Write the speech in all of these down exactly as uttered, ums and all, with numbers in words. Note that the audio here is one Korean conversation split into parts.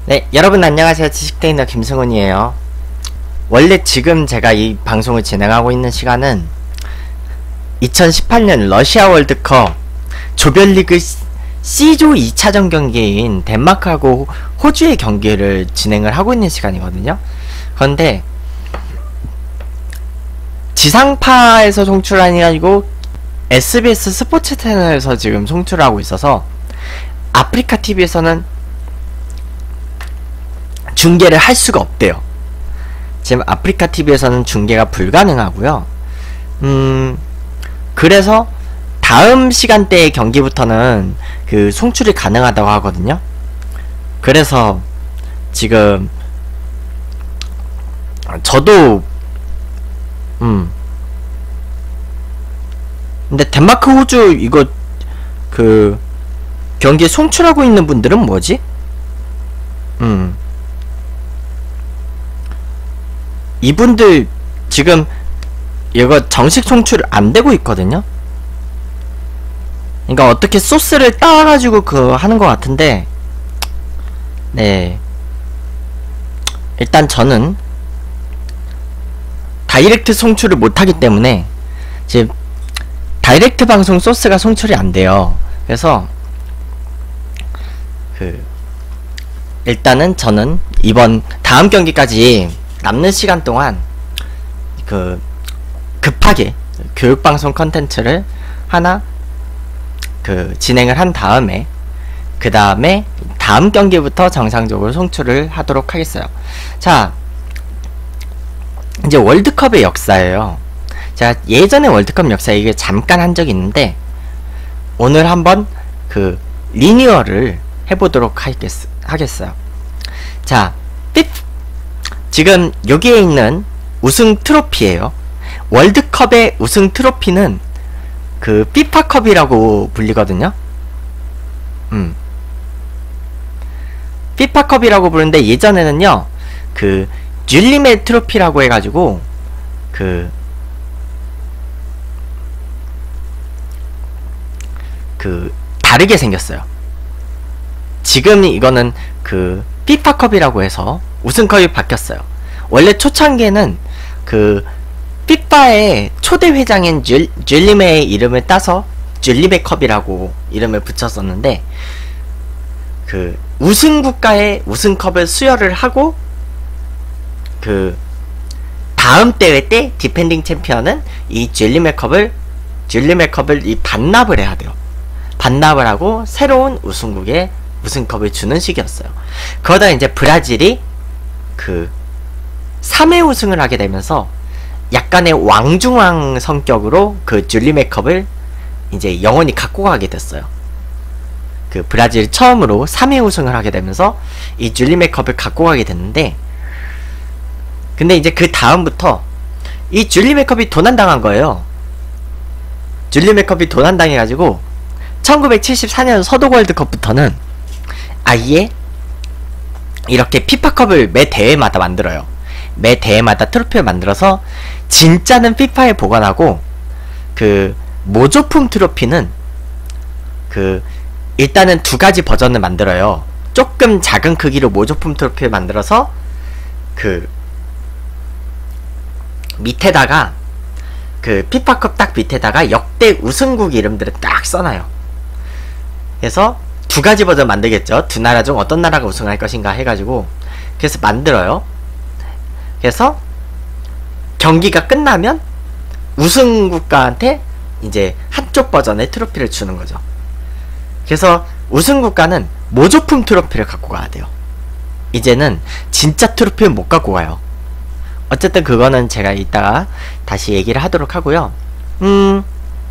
네, 여러분 안녕하세요. 지식테이너 김승훈이에요. 원래 지금 제가 이 방송을 진행하고 있는 시간은 이천십팔 년 러시아 월드컵 조별리그 C조 이 차전 경기인 덴마크하고 호주의 경기를 진행을 하고 있는 시간이거든요. 그런데 지상파에서 송출하니 가지고 에스비에스 스포츠 채널에서 지금 송출하고 있어서 아프리카 티비에서는 중계를 할 수가 없대요. 지금 아프리카 티비에서는 중계가 불가능하고요. 음, 그래서 다음 시간대의 경기부터는 그 송출이 가능하다고 하거든요. 그래서 지금 저도 음 근데 덴마크 호주 이거 그 경기에 송출하고 있는 분들은 뭐지? 음 이분들 지금 이거 정식 송출 안 되고 있거든요. 그러니까 어떻게 소스를 따가지고 그 하는 것 같은데, 네, 일단 저는 다이렉트 송출을 못하기 때문에 지금 다이렉트 방송 소스가 송출이 안 돼요. 그래서 그 일단은 저는 이번 다음 경기까지 남는 시간 동안 그 급하게 교육방송 컨텐츠를 하나 그 진행을 한 다음에 그 다음에 다음 경기부터 정상적으로 송출을 하도록 하겠어요. 자, 이제 월드컵의 역사예요. 제가 예전에 월드컵 역사 이게 잠깐 한 적이 있는데 오늘 한번 그 리뉴얼을 해보도록 하겠, 하겠어요. 자, 삐 지금 여기에 있는 우승 트로피예요. 월드컵의 우승 트로피는 그 피파컵이라고 불리거든요. 음. 피파컵이라고 부르는데 예전에는요. 그 줄리메 트로피라고 해가지고 그 그 다르게 생겼어요. 지금 이거는 그 피파컵이라고 해서 우승컵이 바뀌었어요. 원래 초창기에는 그 피파의 초대 회장인 줄, 줄리메의 이름을 따서 줄리메 컵이라고 이름을 붙였었는데 그 우승 국가의 우승컵을 수여를 하고 그 다음 대회 때 디펜딩 챔피언은 이 줄리메 컵을 줄리메 컵을 이 반납을 해야 돼요. 반납을 하고 새로운 우승국에 우승컵을 주는 식이었어요. 그러다 이제 브라질이 그 삼 회 우승을 하게 되면서 약간의 왕중왕 성격으로 그 줄리메 컵을 이제 영원히 갖고 가게 됐어요. 그 브라질이 처음으로 삼 회 우승을 하게 되면서 이 줄리메 컵을 갖고 가게 됐는데, 근데 이제 그 다음부터 이 줄리메 컵이 도난당한 거예요. 줄리메 컵이 도난당해가지고 천구백칠십사 년 서독 월드컵부터는 아예 이렇게 피파컵을 매 대회마다 만들어요. 매 대회마다 트로피를 만들어서 진짜는 피파에 보관하고 그 모조품 트로피는 그 일단은 두 가지 버전을 만들어요. 조금 작은 크기로 모조품 트로피를 만들어서 그 밑에다가 그 피파컵 딱 밑에다가 역대 우승국 이름들을 딱 써놔요. 그래서 두 가지 버전 만들겠죠. 두 나라 중 어떤 나라가 우승할 것인가 해가지고 그래서 만들어요. 그래서 경기가 끝나면 우승 국가한테 이제 한쪽 버전의 트로피를 주는 거죠. 그래서 우승 국가는 모조품 트로피를 갖고 가야 돼요. 이제는 진짜 트로피는 못 갖고 가요. 어쨌든 그거는 제가 이따가 다시 얘기를 하도록 하고요. 음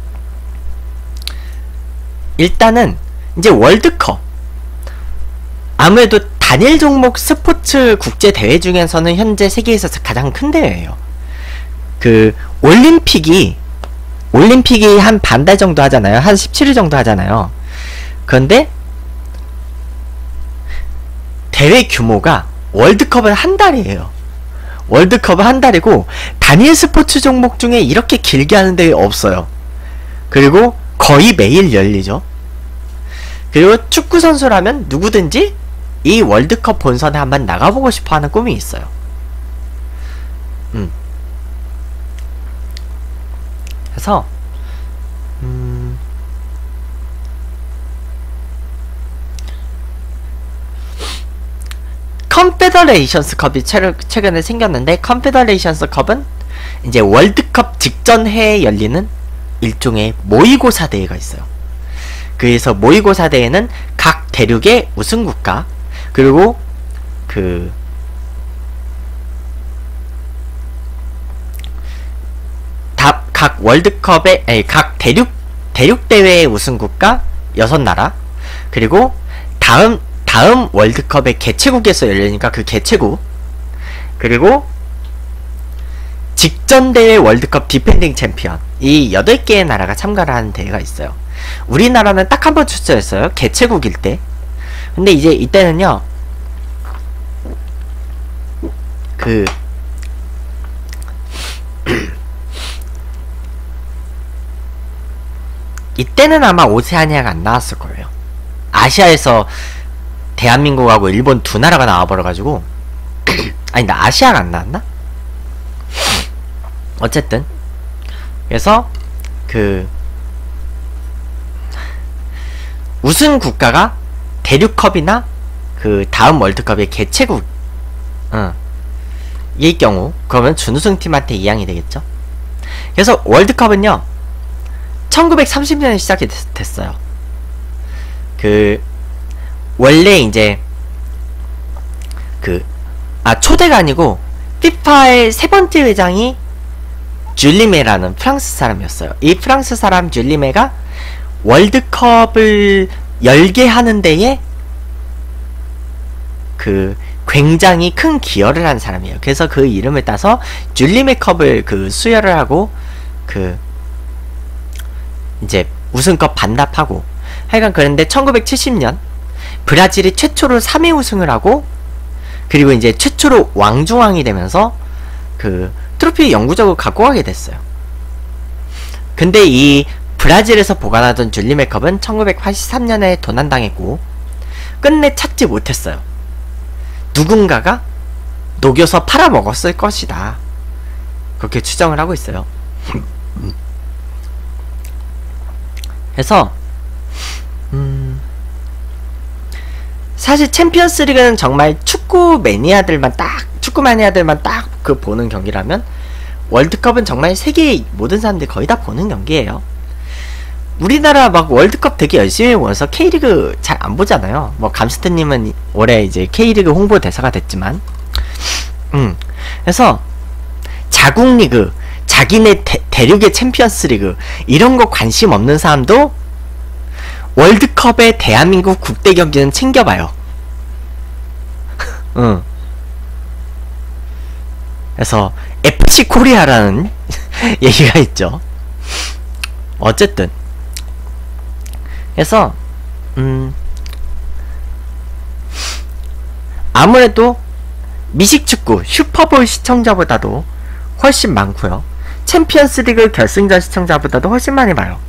일단은 이제 월드컵 아무래도 단일 종목 스포츠 국제 대회 중에서는 현재 세계에서 가장 큰 대회예요. 그 올림픽이 올림픽이 한 반 달 정도 하잖아요. 한 십칠 일 정도 하잖아요. 그런데 대회 규모가 월드컵은 한 달이에요. 월드컵은 한 달이고 단일 스포츠 종목 중에 이렇게 길게 하는 대회 없어요. 그리고 거의 매일 열리죠. 그리고 축구 선수라면 누구든지 이 월드컵 본선에 한번 나가보고 싶어하는 꿈이 있어요. 음. 그래서 음. 컨페더레이션스 컵이 최근에 생겼는데, 컨페더레이션스 컵은 이제 월드컵 직전 해에 열리는 일종의 모의고사 대회가 있어요. 그래서 모의고사 대회는 각 대륙의 우승국가, 그리고 그 다, 각 월드컵의 아니, 각 대륙 대륙 대회의 우승국가 여섯 나라, 그리고 다음 다음 월드컵의 개최국에서 열리니까 그 개최국, 그리고 직전 대회 월드컵 디펜딩 챔피언, 이 여덟 개의 나라가 참가를 하는 대회가 있어요. 우리나라는 딱 한 번 출전했어요. 개최국일 때. 근데 이제 이때는요, 그 이때는 아마 오세아니아가 안 나왔을 거예요. 아시아에서 대한민국하고 일본 두 나라가 나와버려가지고 아니, 나 아시아가 안 나왔나? 어쨌든 그래서 그 우승 국가가 대륙컵이나 그 다음 월드컵의 개최국 어, 일 경우, 그러면 준우승팀한테 이양이 되겠죠. 그래서 월드컵은요 천구백삼십 년에 시작이 됐, 됐어요. 그 원래 이제 그 아 초대가 아니고 피파의 세 번째 회장이 줄리메라는 프랑스 사람이었어요. 이 프랑스 사람 줄리메가 월드컵을 열게 하는 데에 그 굉장히 큰 기여를 한 사람이에요. 그래서 그 이름을 따서 줄리메 컵을 그 수여를 하고 그 이제 우승컵 반납하고 하여간 그런데 천구백칠십 년 브라질이 최초로 삼 회 우승을 하고, 그리고 이제 최초로 왕중왕이 되면서 그 트로피 영구적으로 갖고 가게 됐어요. 근데 이 브라질에서 보관하던 줄리메 컵은 천구백팔십삼 년에 도난당했고 끝내 찾지 못했어요. 누군가가 녹여서 팔아먹었을 것이다, 그렇게 추정을 하고 있어요. 그래서 음 사실 챔피언스 리그는 정말 축구 매니아들만 딱 축구 매니아들만 딱 그 보는 경기라면, 월드컵은 정말 세계의 모든 사람들이 거의 다 보는 경기예요. 우리나라 막 월드컵 되게 열심히 보면서 K리그 잘 안 보잖아요. 뭐 감스트님은 올해 이제 K리그 홍보 대사가 됐지만, 음 그래서 자국 리그, 자기네 대, 대륙의 챔피언스 리그 이런 거 관심 없는 사람도 월드컵의 대한민국 국대 경기는 챙겨봐요. 응. 그래서 에프씨 코리아라는 얘기가 있죠. 어쨌든 그래서 음 아무래도 미식축구 슈퍼볼 시청자보다도 훨씬 많고요, 챔피언스리그 결승전 시청자보다도 훨씬 많이 봐요.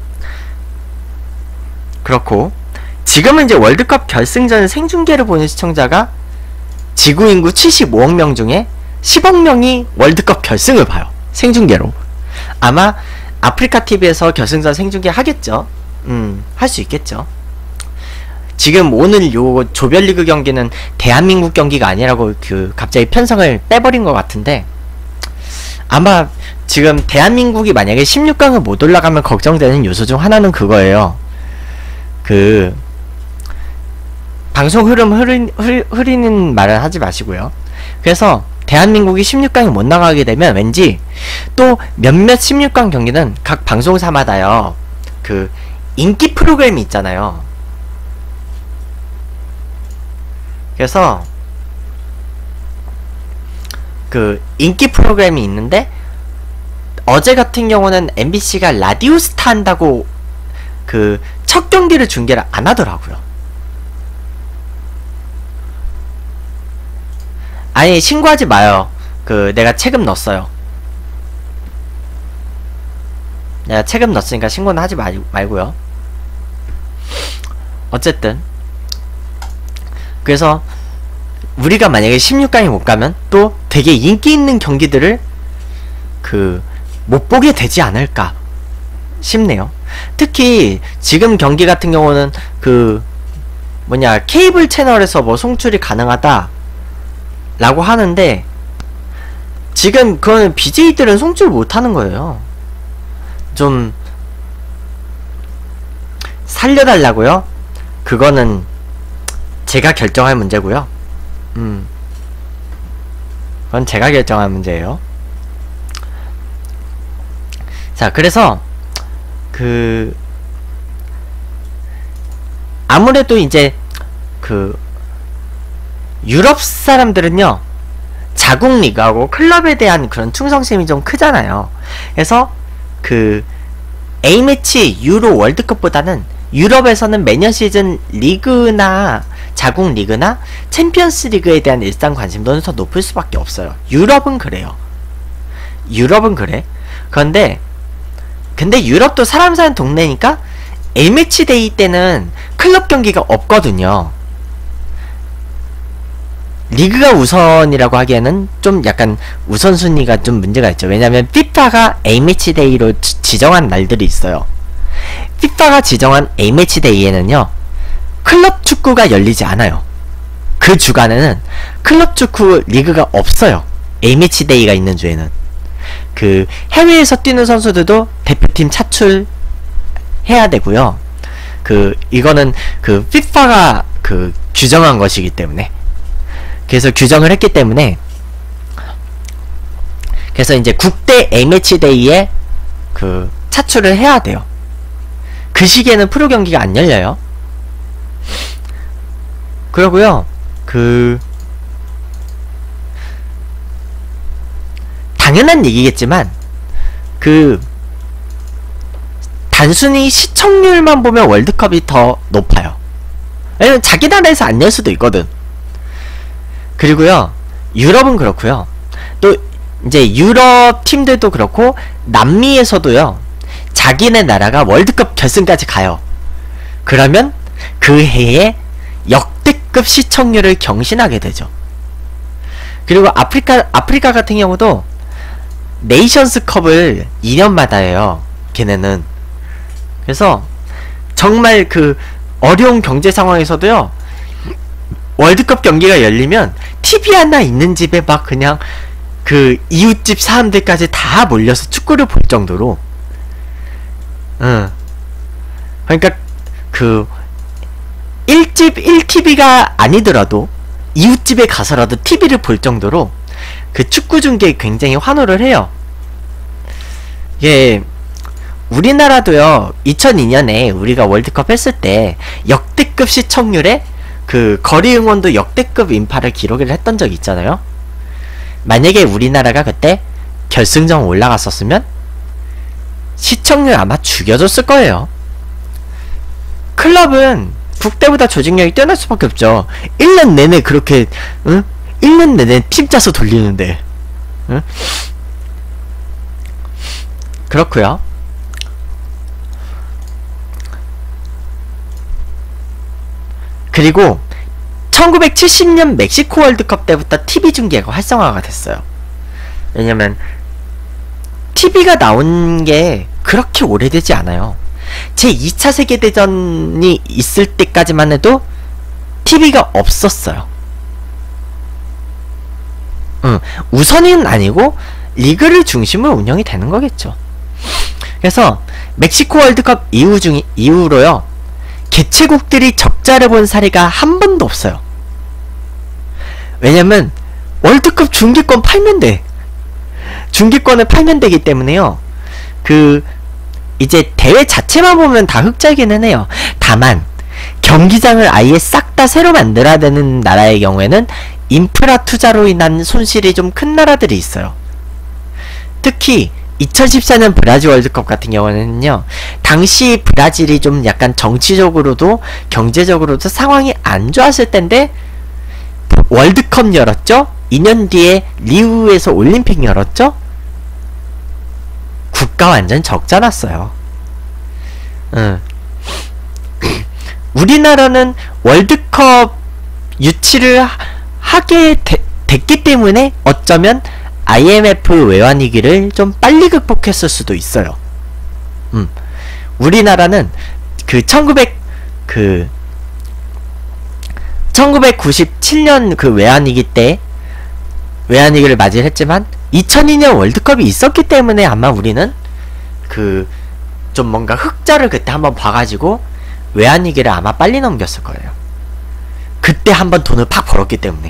그렇고 지금은 이제 월드컵 결승전 생중계를 보는 시청자가 지구 인구 칠십오억 명 중에 십억 명이 월드컵 결승을 봐요, 생중계로. 아마 아프리카티비에서 결승전 생중계 하겠죠. 음, 할 수 있겠죠. 지금 오늘 요 조별리그 경기는 대한민국 경기가 아니라고 그 갑자기 편성을 빼버린 것 같은데, 아마 지금 대한민국이 만약에 십육 강을 못 올라가면 걱정되는 요소 중 하나는 그거예요. 그 방송 흐름 흐리, 흐리, 흐리는 말은 하지 마시고요. 그래서 대한민국이 십육 강에 못 나가게 되면 왠지 또 몇몇 십육 강 경기는 각 방송사마다요 그 인기 프로그램이 있잖아요. 그래서 그 인기 프로그램이 있는데, 어제 같은 경우는 엠비씨가 라디오스타 한다고 그 첫 경기를 중계를 안 하더라고요. 아니, 신고하지 마요. 그 내가 책임 넣었어요. 내가 책임 넣었으니까 신고는 하지 말, 말고요. 어쨌든 그래서 우리가 만약에 십육 강에 못 가면 또 되게 인기 있는 경기들을 그 못 보게 되지 않을까 싶네요. 특히 지금 경기 같은 경우는 그 뭐냐 케이블 채널에서 뭐 송출이 가능하다 라고 하는데 지금 그거는 비제이들은 송출 못하는 거예요. 좀 살려달라고요? 그거는 제가 결정할 문제고요. 음 그건 제가 결정할 문제예요. 자, 그래서 그 아무래도 이제 그 유럽 사람들은요 자국 리그하고 클럽에 대한 그런 충성심이 좀 크잖아요. 그래서 그 A매치 유로 월드컵보다는 유럽에서는 매년 시즌 리그나 자국 리그나 챔피언스 리그에 대한 일상 관심도는 더 높을 수밖에 없어요. 유럽은 그래요. 유럽은 그래. 그런데 근데 유럽도 사람 사는 동네니까 A매치 데이 때는 클럽 경기가 없거든요. 리그가 우선이라고 하기에는 좀 약간 우선순위가 좀 문제가 있죠. 왜냐면 피파가 A매치 데이로 지, 지정한 날들이 있어요. 피파가 지정한 A매치 데이에는요 클럽 축구가 열리지 않아요. 그 주간에는 클럽 축구 리그가 없어요. A매치 데이가 있는 주에는. 그 해외에서 뛰는 선수들도 대표팀 차출해야 되고요. 그 이거는 그 피파가 그 규정한 것이기 때문에 그래서 규정을 했기 때문에 그래서 이제 국대 A매치 데이에 그 차출을 해야 돼요. 그 시기에는 프로 경기가 안 열려요. 그러고요. 그 당연한 얘기겠지만 그 단순히 시청률만 보면 월드컵이 더 높아요. 왜냐면 자기 나라에서 안 열 수도 있거든. 그리고요 유럽은 그렇고요. 또 이제 유럽 팀들도 그렇고 남미에서도요 자기네 나라가 월드컵 결승까지 가요. 그러면 그 해에 역대급 시청률을 경신하게 되죠. 그리고 아프리카 아프리카 같은 경우도 네이션스컵을 이 년마다 해요. 걔네는. 그래서 정말 그 어려운 경제 상황에서도요 월드컵 경기가 열리면 티비 하나 있는 집에 막 그냥 그 이웃집 사람들까지 다 몰려서 축구를 볼 정도로 응. 그러니까 그 일 집 일 티비가 아니더라도 이웃집에 가서라도 티비를 볼 정도로 그 축구 중계에 굉장히 환호를 해요. 예, 우리나라도요 이천이 년에 우리가 월드컵 했을 때 역대급 시청률에 그 거리 응원도 역대급 인파를 기록을 했던 적이 있잖아요. 만약에 우리나라가 그때 결승전 올라갔었으면 시청률 아마 죽여줬을 거예요. 클럽은 국대보다 조직력이 뛰어날 수밖에 없죠. 일 년 내내 그렇게 응? 일 년 내내 팀 짜서 돌리는데 응? 그렇구요. 그리고 천구백칠십 년 멕시코 월드컵 때부터 티비 중계가 활성화가 됐어요. 왜냐면 티비가 나온 게 그렇게 오래되지 않아요. 제이 차 세계대전이 있을 때까지만 해도 티비가 없었어요. 응, 우선은 아니고 리그를 중심으로 운영이 되는 거겠죠. 그래서 멕시코 월드컵 이후 중 이후로요 개최국들이 적자를 본 사례가 한 번도 없어요. 왜냐면 월드컵 중계권 팔면 돼. 중계권을 팔면 되기 때문에요. 그 이제 대회 자체만 보면 다 흑자이기는 해요. 다만 경기장을 아예 싹 다 새로 만들어야 되는 나라의 경우에는 인프라 투자로 인한 손실이 좀 큰 나라들이 있어요. 특히 이천십사 년 브라질 월드컵 같은 경우는요 당시 브라질이 좀 약간 정치적으로도 경제적으로도 상황이 안 좋았을 텐데 월드컵 열었죠. 이 년 뒤에 리우에서 올림픽 열었죠. 국가 완전 적자 났어요. 응. 우리나라는 월드컵 유치를 하, 하게 되, 됐기 때문에 어쩌면 아이엠에프 외환위기를 좀 빨리 극복했을 수도 있어요. 음, 우리나라는 그 천구백 그 천구백구십칠 년 그 외환위기 때 외환위기를 맞이했지만 이천이 년 월드컵이 있었기 때문에 아마 우리는 그 좀 뭔가 흑자를 그때 한번 봐가지고 외환위기를 아마 빨리 넘겼을 거예요. 그때 한번 돈을 팍 벌었기 때문에.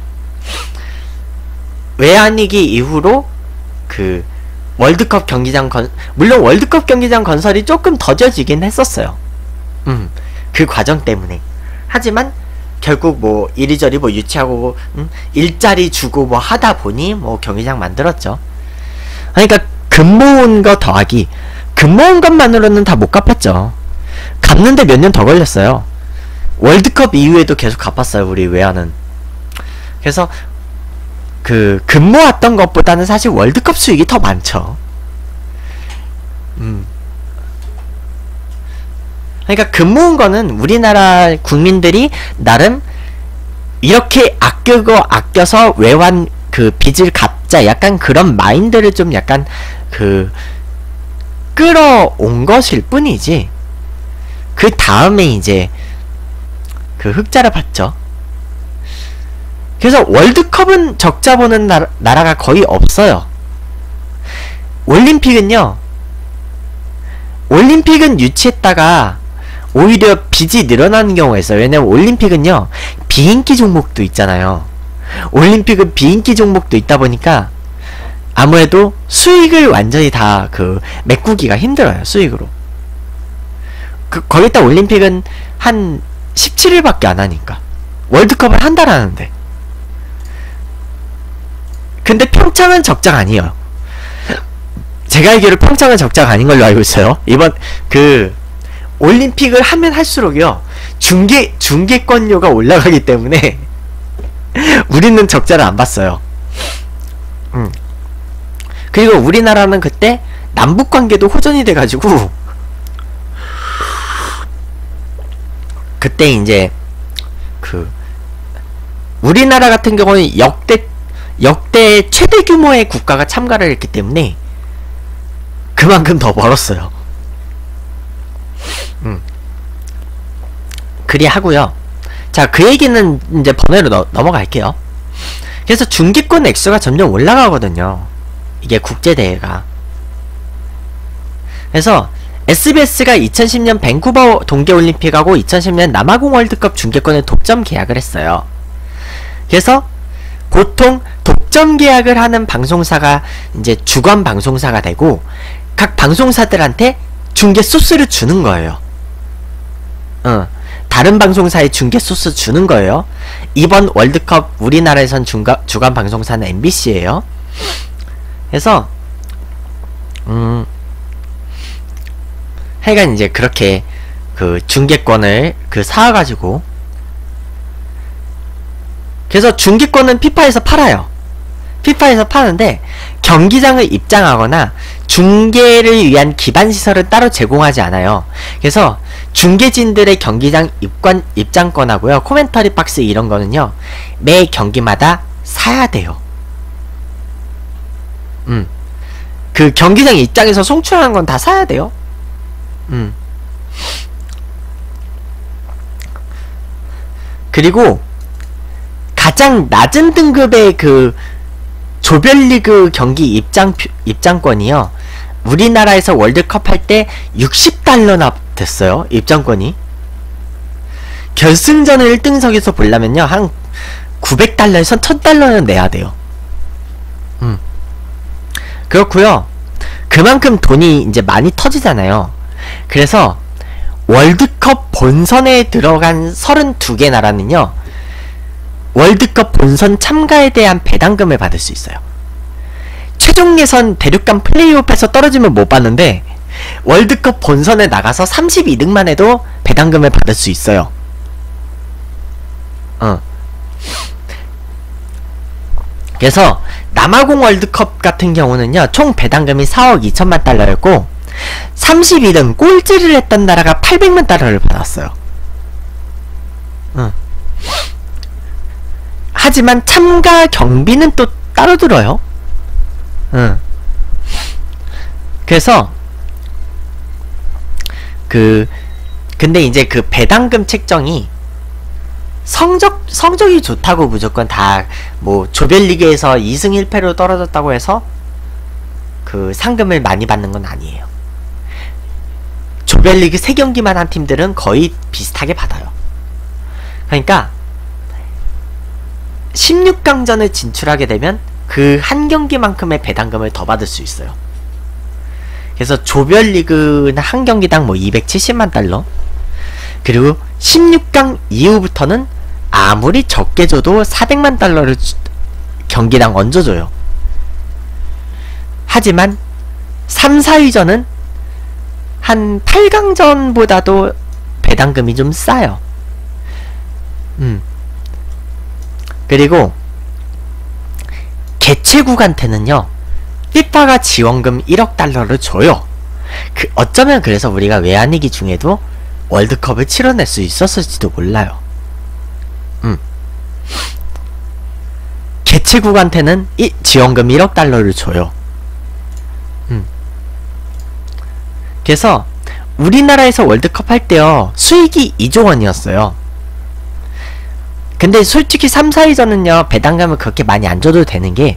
외환위기 이후로 그 월드컵 경기장 건 물론 월드컵 경기장 건설이 조금 더뎌지긴 했었어요. 음, 그 과정 때문에. 하지만 결국 뭐 이리저리 뭐 유치하고 음, 일자리 주고 뭐 하다 보니 뭐 경기장 만들었죠. 그러니까 금 모은 거 더하기 금 모은 것만으로는 다 못 갚았죠. 갚는데 몇 년 더 걸렸어요. 월드컵 이후에도 계속 갚았어요, 우리 외환은. 그래서 그 금 모았던 것보다는 사실 월드컵 수익이 더 많죠. 음. 그러니까 금 모은 거는 우리나라 국민들이 나름 이렇게 아끼고 아껴서 외환 그 빚을 갚자 약간 그런 마인드를 좀 약간 그 끌어온 것일 뿐이지 그 다음에 이제 그 흑자를 봤죠. 그래서 월드컵은 적자 보는 나라, 나라가 거의 없어요. 올림픽은요, 올림픽은 유치했다가 오히려 빚이 늘어나는 경우가 있어요. 왜냐면 올림픽은요 비인기 종목도 있잖아요. 올림픽은 비인기 종목도 있다 보니까 아무래도 수익을 완전히 다 그 메꾸기가 힘들어요. 수익으로. 그 거기다 올림픽은 한 십칠 일밖에 안 하니까. 월드컵을 한 달 하는데. 근데 평창은 적자가 아니에요. 제가 알기로 평창은 적자가 아닌 걸로 알고 있어요. 이번 그 올림픽을 하면 할수록요 중계 중계권료가 올라가기 때문에 우리는 적자를 안 봤어요. 음. 그리고 우리나라는 그때 남북관계도 호전이 돼가지고 그때 이제 그 우리나라 같은 경우는 역대 역대 최대 규모의 국가가 참가를 했기 때문에 그만큼 더 벌었어요. 음. 그리 하고요. 자, 그 얘기는 이제 번외로 너, 넘어갈게요. 그래서 중계권 액수가 점점 올라가거든요. 이게 국제대회가. 그래서 에스비에스가 이천십 년 밴쿠버 동계올림픽하고 이천십 년 남아공 월드컵 중계권을 독점 계약을 했어요. 그래서 보통 독점 계약을 하는 방송사가 이제 주관 방송사가 되고 각 방송사들한테 중계 소스를 주는 거예요. 어, 다른 방송사에 중계 소스 주는 거예요. 이번 월드컵 우리나라에선 중가, 주관 방송사는 엠비씨예요. 그래서 음 하여간 이제 그렇게 그 중계권을 그 사와가지고 그래서 중계권은 피파에서 팔아요. 피파에서 파는데 경기장을 입장하거나 중계를 위한 기반시설은 따로 제공하지 않아요. 그래서 중계진들의 경기장 입관, 입장권하고요 코멘터리 박스 이런 거는요 매 경기마다 사야 돼요. 음. 그 경기장 입장에서 송출하는 건 다 사야 돼요. 음. 그리고 가장 낮은 등급의 그 조별리그 경기 입장 입장권이요. 우리나라에서 월드컵 할 때 육십 달러나 됐어요. 입장권이. 결승전을 일 등석에서 보려면요 한 구백 달러에서 천 달러는 내야 돼요. 음. 그렇고요. 그만큼 돈이 이제 많이 터지잖아요. 그래서 월드컵 본선에 들어간 서른두 개 나라는요 월드컵 본선 참가에 대한 배당금을 받을 수 있어요. 최종 예선 대륙간 플레이오프에서 떨어지면 못 받는데 월드컵 본선에 나가서 삼십이 등만 해도 배당금을 받을 수 있어요. 어. 그래서 남아공 월드컵 같은 경우는요 총 배당금이 사억 이천만 달러였고 삼십이 등 꼴찌를 했던 나라가 팔백만 달러를 받았어요. 응. 하지만 참가 경비는 또 따로 들어요. 응. 그래서 그 근데 이제 그 배당금 책정이 성적 성적이 좋다고 무조건 다 뭐 조별리그에서 이 승 일 패로 떨어졌다고 해서 그 상금을 많이 받는 건 아니에요. 조별리그 세 경기만 한 팀들은 거의 비슷하게 받아요. 그러니까 십육 강전을 진출하게 되면 그 한 경기만큼의 배당금을 더 받을 수 있어요. 그래서 조별리그는 한 경기당 뭐 이백칠십만 달러, 그리고 십육 강 이후부터는 아무리 적게 줘도 사백만 달러를 주, 경기당 얹어줘요. 하지만 삼, 사위전은 한 팔 강전보다도 배당금이 좀 싸요. 음. 그리고 개최국한테는요 피파가 지원금 일억 달러를 줘요. 그 어쩌면 그래서 우리가 외환위기 중에도 월드컵을 치러낼 수 있었을지도 몰라요. 음. 개최국한테는 이 지원금 일억 달러를 줘요. 음. 그래서 우리나라에서 월드컵 할 때요 수익이 이조 원이었어요. 근데 솔직히 삼, 사위전은요 배당금을 그렇게 많이 안 줘도 되는 게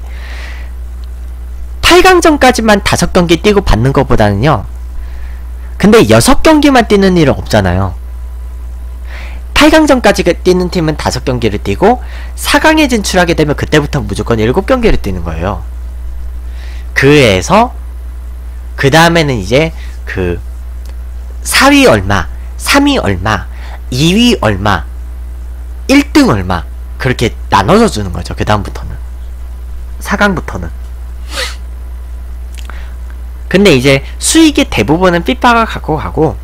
팔 강전까지만 다섯 경기 뛰고 받는 것보다는요, 근데 여섯 경기만 뛰는 일은 없잖아요. 팔 강전까지 뛰는 팀은 다섯 경기를 뛰고 사 강에 진출하게 되면 그때부터 무조건 일곱 경기를 뛰는 거예요. 그에서 그 다음에는 이제 그 사 위 얼마, 삼 위 얼마, 이 위 얼마, 일 등 얼마, 그렇게 나눠서 주는 거죠. 그 다음부터는 사 강부터는. 근데 이제 수익의 대부분은 피파가 갖고 가고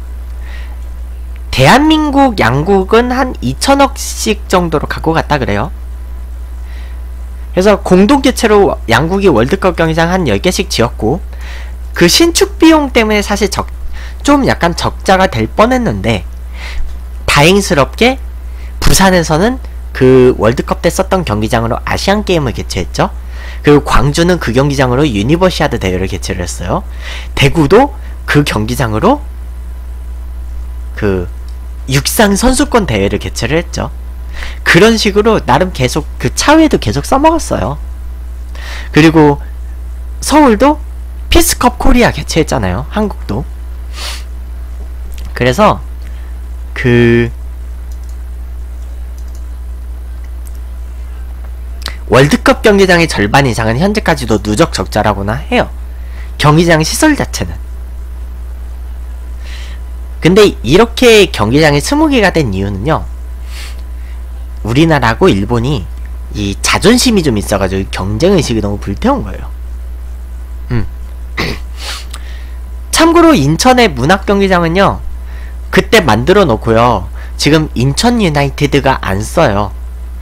대한민국 양국은 한 이천억씩 정도로 갖고 갔다 그래요. 그래서 공동 개최로 양국이 월드컵 경기장 한 열 개씩 지었고, 그 신축 비용 때문에 사실 적, 좀 약간 적자가 될 뻔했는데 다행스럽게 부산에서는 그 월드컵 때 썼던 경기장으로 아시안 게임을 개최했죠. 그리고 광주는 그 경기장으로 유니버시아드 대회를 개최를 했어요. 대구도 그 경기장으로 그 육상 선수권 대회를 개최를 했죠. 그런 식으로 나름 계속 그 차후에도 계속 써먹었어요. 그리고 서울도 피스컵 코리아 개최했잖아요. 한국도. 그래서 그 월드컵 경기장의 절반 이상은 현재까지도 누적 적자라고나 해요. 경기장 시설 자체는. 근데 이렇게 경기장이 스무 개가 된 이유는요, 우리나라하고 일본이 이 자존심이 좀 있어가지고 경쟁의식이 너무 불태운 거예요. 음. 참고로 인천의 문학경기장은요 그때 만들어 놓고요 지금 인천 유나이티드가 안 써요.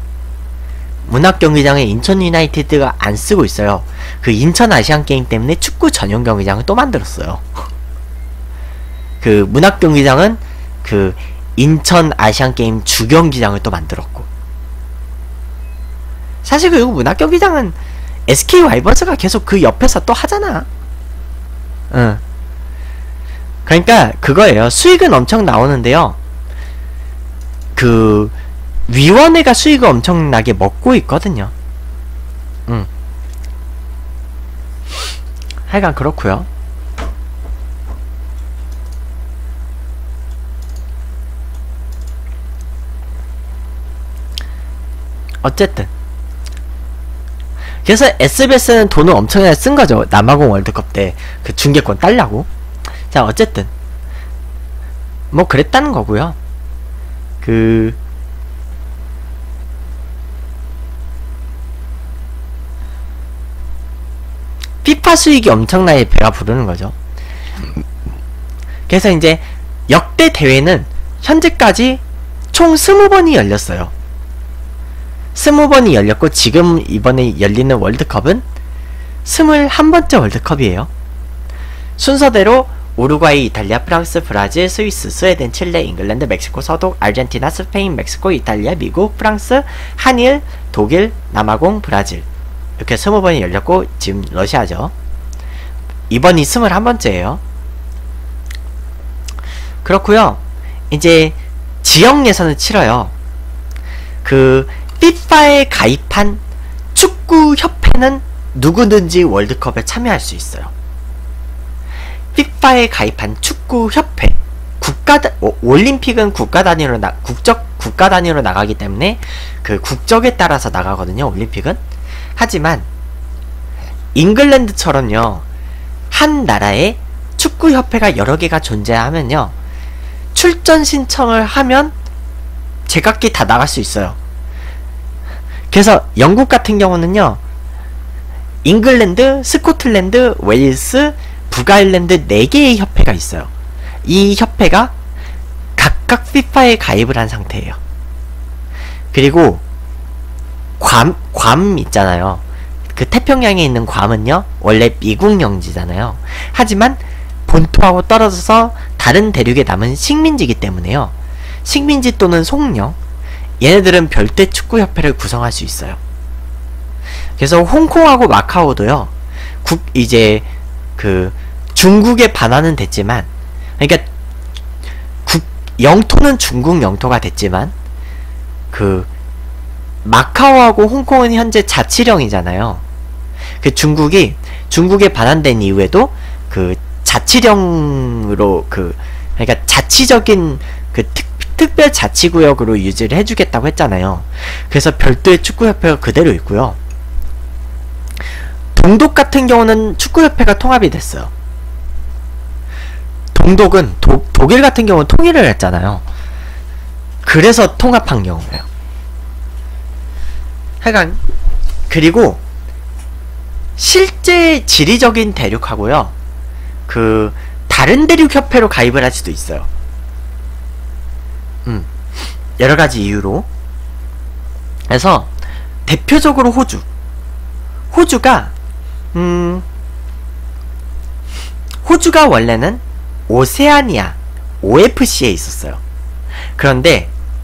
문학경기장에 인천 유나이티드가 안 쓰고 있어요. 그 인천 아시안게임 때문에 축구 전용 경기장을 또 만들었어요. 그 문학경기장은 그 인천 아시안게임 주경기장을 또 만들었고, 사실 그리고 문학경기장은 에스케이 와이번스가 계속 그 옆에서 또 하잖아. 응. 그러니까 그거예요. 수익은 엄청 나오는데요, 그 위원회가 수익을 엄청나게 먹고 있거든요. 응. 하여간 그렇고요. 어쨌든 그래서 에스비에스는 돈을 엄청나게 쓴거죠. 남아공 월드컵 때 그 중계권 딸라고. 자, 어쨌든 뭐 그랬다는 거고요. 그 피파 수익이 엄청나게 배가 부르는 거죠. 그래서 이제 역대 대회는 현재까지 총 스무 번이 열렸어요. 스무 번이 열렸고 지금 이번에 열리는 월드컵은 스물한 번째 월드컵이에요. 순서대로 우루과이, 이탈리아, 프랑스, 브라질, 스위스, 스웨덴, 칠레, 잉글랜드, 멕시코, 서독, 아르헨티나, 스페인, 멕시코, 이탈리아, 미국, 프랑스, 한일, 독일, 남아공, 브라질. 이렇게 스무 번이 열렸고 지금 러시아죠. 이번이 스물한 번째예요. 그렇고요. 이제 지역 예선을 치러요. 그 피파에 가입한 축구 협회는 누구든지 월드컵에 참여할 수 있어요. 피파에 가입한 축구 협회, 국가 올림픽은 국가 단위로 나 국적 국가 단위로 나가기 때문에 그 국적에 따라서 나가거든요. 올림픽은. 하지만 잉글랜드처럼요, 한 나라에 축구 협회가 여러 개가 존재하면요, 출전 신청을 하면 제각기 다 나갈 수 있어요. 그래서 영국 같은 경우는요, 잉글랜드, 스코틀랜드, 웨일스, 북아일랜드 네 개의 협회가 있어요. 이 협회가 각각 피파에 가입을 한 상태예요. 그리고 괌, 괌 있잖아요. 그 태평양에 있는 괌은요, 원래 미국 영지잖아요. 하지만 본토하고 떨어져서 다른 대륙에 남은 식민지이기 때문에요, 식민지 또는 속령, 얘네들은 별대 축구협회를 구성할 수 있어요. 그래서 홍콩하고 마카오도요, 국, 이제 그 중국의 반환은 됐지만, 그러니까 국, 영토는 중국 영토가 됐지만, 그 마카오하고 홍콩은 현재 자치령이잖아요. 그 중국이 중국에 반환된 이후에도 그 자치령으로, 그 그러니까 자치적인 그 특, 특별 자치구역으로 유지를 해주겠다고 했잖아요. 그래서 별도의 축구협회가 그대로 있고요. 동독 같은 경우는 축구협회가 통합이 됐어요. 동독은 도, 독일 같은 경우는 통일을 했잖아요. 그래서 통합한 경우예요. 하여간 그리고 실제 지리적인 대륙하고요, 그 다른 대륙 협회로 가입을 할 수도 있어요. 음, 여러가지 이유로. 그래서 대표적으로 호주. 호주가 음 호주가 원래는 오세아니아 오에프씨에 있었어요. 그런데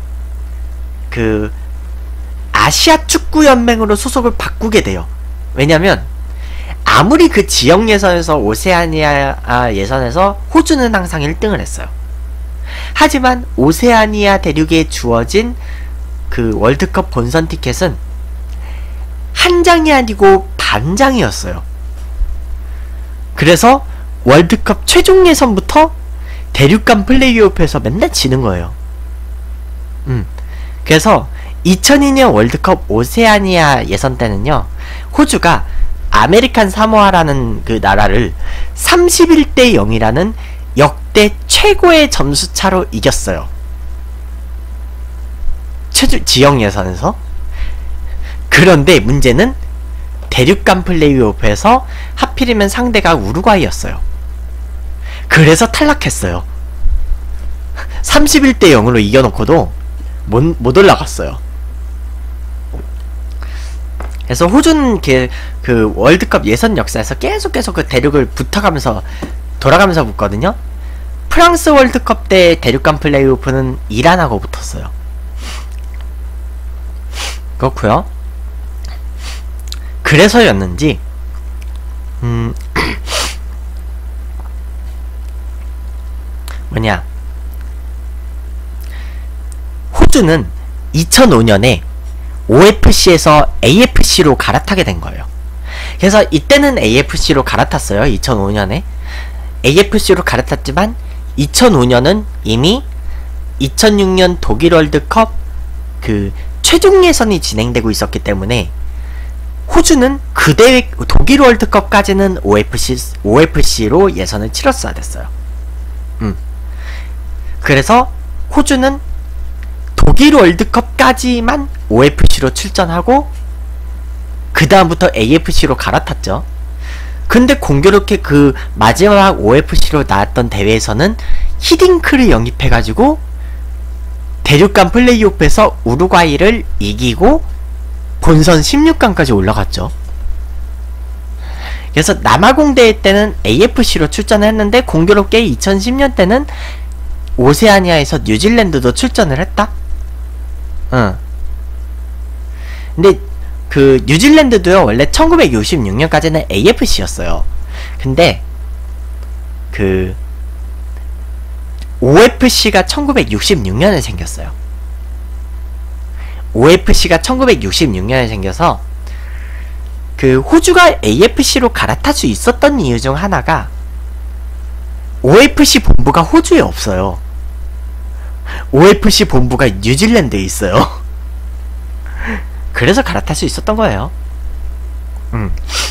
그 아시아 축구 연맹으로 소속을 바꾸게 돼요. 왜냐면 아무리 그 지역 예선에서 오세아니아 예선에서 호주는 항상 일 등을 했어요. 하지만 오세아니아 대륙에 주어진 그 월드컵 본선 티켓은 한 장이 아니고 반 장이었어요. 그래서 월드컵 최종 예선부터 대륙 간 플레이오프에서 맨날 지는 거예요. 음. 그래서 이천이 년 월드컵 오세아니아 예선 때는요, 호주가 아메리칸 사모아라는 그 나라를 삼십일 대 영이라는 역대 최고의 점수차로 이겼어요. 최주, 지역 예선에서. 그런데 문제는 대륙 간 플레이오프에서 하필이면 상대가 우루과이였어요. 그래서 탈락했어요. 삼십일 대 영으로 이겨놓고도 못, 못 올라갔어요. 그래서 호주는 그, 그 월드컵 예선 역사에서 계속 계속 그 대륙을 붙어가면서 돌아가면서 붙거든요. 프랑스 월드컵 때 대륙 간 플레이오프는 이란하고 붙었어요. 그렇구요. 그래서였는지 음 뭐냐, 호주는 이천오 년에 오에프씨에서 에이에프씨로 갈아타게 된 거예요. 그래서 이때는 에이에프씨로 갈아탔어요. 이천오 년에 에이에프씨로 갈아탔지만 이천오 년은 이미 이천육 년 독일 월드컵 그 최종 예선이 진행되고 있었기 때문에 호주는 그 대회 독일 월드컵까지는 오에프씨, 오에프씨로 예선을 치렀어야 됐어요. 음. 그래서 호주는 독일 월드컵까지만 오에프씨로 출전하고 그 다음부터 에이에프씨로 갈아탔죠. 근데 공교롭게 그 마지막 오에프씨로 나왔던 대회에서는 히딩크를 영입해가지고 대륙 간 플레이오프에서 우루과이를 이기고 본선 십육 강까지 올라갔죠. 그래서 남아공대회 때는 에이에프씨로 출전을 했는데 공교롭게 이천십 년 때는 오세아니아에서 뉴질랜드도 출전을 했다. 응. 근데 그 뉴질랜드도요 원래 천구백육십육 년까지는 에이에프씨였어요. 근데 그 오에프씨가 천구백육십육 년에 생겼어요. 오에프씨가 천구백육십육 년에 생겨서 그 호주가 에이에프씨로 갈아탈 수 있었던 이유 중 하나가 오에프씨 본부가 호주에 없어요. 오에프씨 본부가 뉴질랜드에 있어요. 그래서 갈아탈 수 있었던 거예요. 음.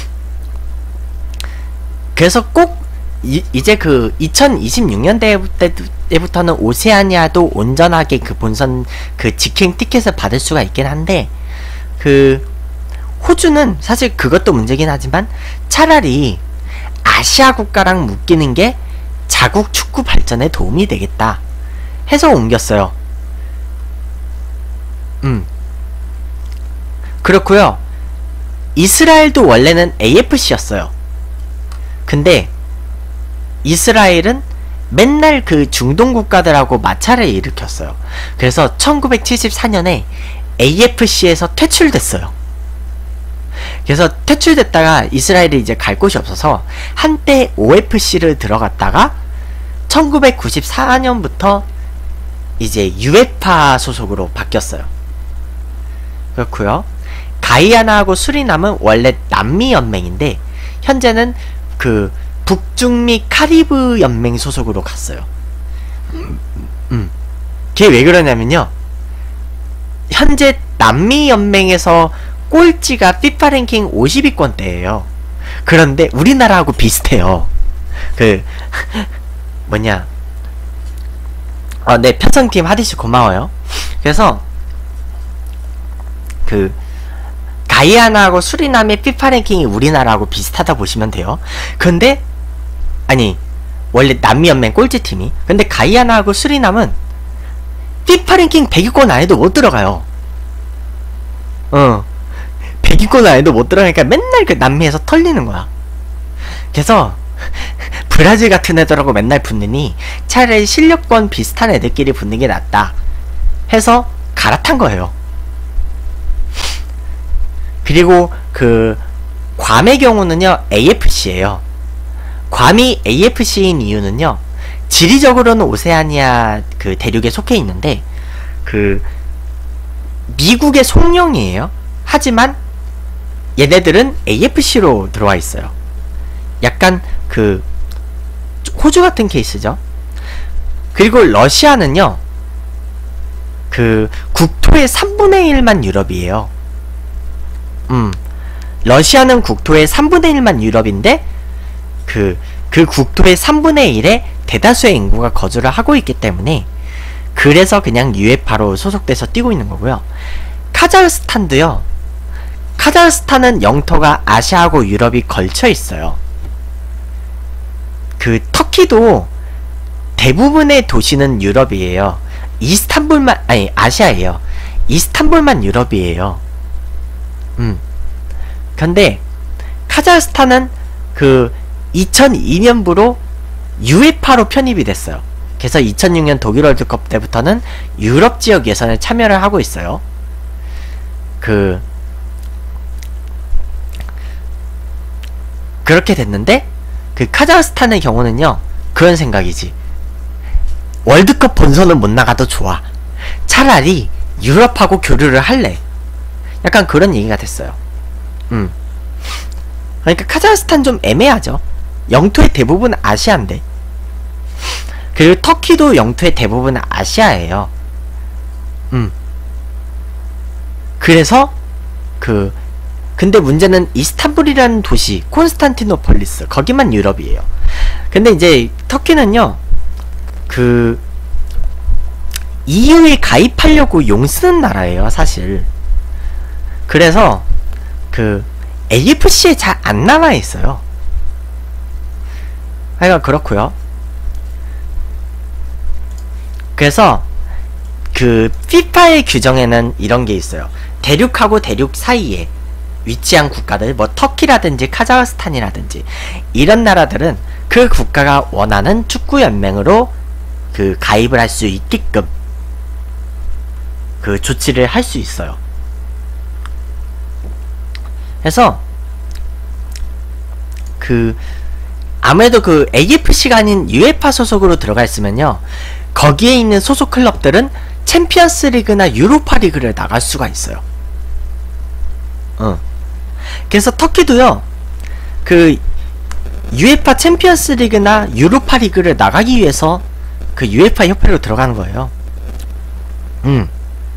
그래서 꼭 이, 이제 그 이천이십육 년대부터는 오세아니아도 온전하게 그 본선 그 직행 티켓을 받을 수가 있긴 한데 그 호주는 사실 그것도 문제긴 하지만 차라리 아시아 국가랑 묶이는 게 자국 축구 발전에 도움이 되겠다 해서 옮겼어요. 음. 그렇고요. 이스라엘도 원래는 에이에프씨였어요. 근데 이스라엘은 맨날 그 중동 국가들하고 마찰을 일으켰어요. 그래서 천구백칠십사 년에 에이에프씨에서 퇴출됐어요. 그래서 퇴출됐다가 이스라엘이 이제 갈 곳이 없어서 한때 오에프씨를 들어갔다가 천구백구십사 년부터 이제 유에파 소속으로 바뀌었어요. 그렇고요. 가이아나하고 수리남은 원래 남미 연맹인데 현재는 그 북중미 카리브 연맹 소속으로 갔어요. 음, 음. 그게 왜 그러냐면요. 현재 남미 연맹에서 꼴찌가 피파 랭킹 오십 위권대예요. 그런데 우리나라하고 비슷해요. 그 뭐냐 아, 네, 편성팀 하디씨 고마워요. 그래서 그 가이아나하고 수리남의 피파 랭킹이 우리나라하고 비슷하다 보시면 돼요. 근데 아니 원래 남미연맹 꼴찌팀이 근데 가이아나하고 수리남은 피파 랭킹 백 위권 안에도 못 들어가요. 어 백 위권 안에도 못 들어가니까 맨날 그 남미에서 털리는 거야. 그래서 브라질 같은 애들하고 맨날 붙느니 차라리 실력권 비슷한 애들끼리 붙는 게 낫다 해서 갈아탄 거예요. 그리고 그 괌의 경우는요 에이에프씨예요. 괌이 에이에프씨인 이유는요 지리적으로는 오세아니아 그 대륙에 속해 있는데 그 미국의 속령이에요. 하지만 얘네들은 에이에프씨로 들어와 있어요. 약간 그 호주 같은 케이스죠. 그리고 러시아는요 그 국토의 삼분의 일만 유럽이에요. 음 러시아는 국토의 삼분의 일만 유럽인데 그, 그 국토의 삼분의 일에 대다수의 인구가 거주를 하고 있기 때문에 그래서 그냥 유에파로 소속돼서 뛰고 있는 거고요. 카자흐스탄도요. 카자흐스탄은 영토가 아시아하고 유럽이 걸쳐 있어요. 그 터키도 대부분의 도시는 유럽이에요. 이스탄불만 아니 아시아예요. 이스탄불만 유럽이에요. 음. 근데 카자흐스탄은 그 이천이 년부로 유에파로 편입이 됐어요. 그래서 이천육 년 독일 월드컵 때부터는 유럽 지역 예선에 참여를 하고 있어요. 그 그렇게 됐는데 그 카자흐스탄의 경우는요 그런 생각이지. 월드컵 본선은 못 나가도 좋아. 차라리 유럽하고 교류를 할래. 약간 그런 얘기가 됐어요. 음. 그러니까 카자흐스탄 좀 애매하죠. 영토의 대부분 아시아인데. 그리고 터키도 영토의 대부분 아시아예요. 음. 그래서 그 근데 문제는 이스탄불이라는 도시 콘스탄티노폴리스 거기만 유럽이에요. 근데 이제 터키는요 그 이유에 가입하려고 용 쓰는 나라예요 사실. 그래서 그 에이에프씨에 잘 안 나와 있어요. 하여간 그렇고요. 그래서 그 피파의 규정에는 이런 게 있어요. 대륙하고 대륙 사이에 위치한 국가들, 뭐 터키라든지 카자흐스탄이라든지 이런 나라들은 그 국가가 원하는 축구 연맹으로 그 가입을 할 수 있게끔 그 조치를 할 수 있어요. 그래서 그 아무래도 그 에이에프씨가 아닌 유에파 소속으로 들어가 있으면요, 거기에 있는 소속 클럽들은 챔피언스 리그나 유로파 리그를 나갈 수가 있어요. 어. 그래서 터키도요, 그 유에파 챔피언스 리그나 유로파 리그를 나가기 위해서 그 유에파 협회로 들어가는 거예요. 음.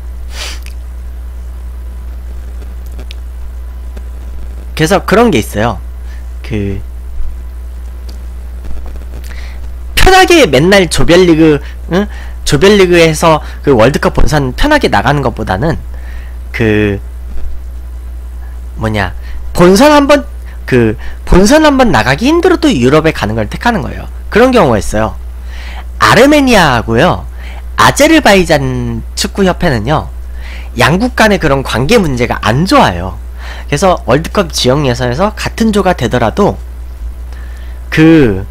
그래서 그런 게 있어요. 그 편하게 맨날 조별리그, 응? 조별리그에서 그 월드컵 본선 편하게 나가는 것보다는 그 뭐냐, 본선 한번 그 본선 한번 나가기 힘들어도 유럽에 가는 걸 택하는 거예요. 그런 경우가 있어요. 아르메니아하고요, 아제르바이잔 축구협회는요, 양국 간의 그런 관계 문제가 안 좋아요. 그래서 월드컵 지역 예선에서 같은 조가 되더라도 그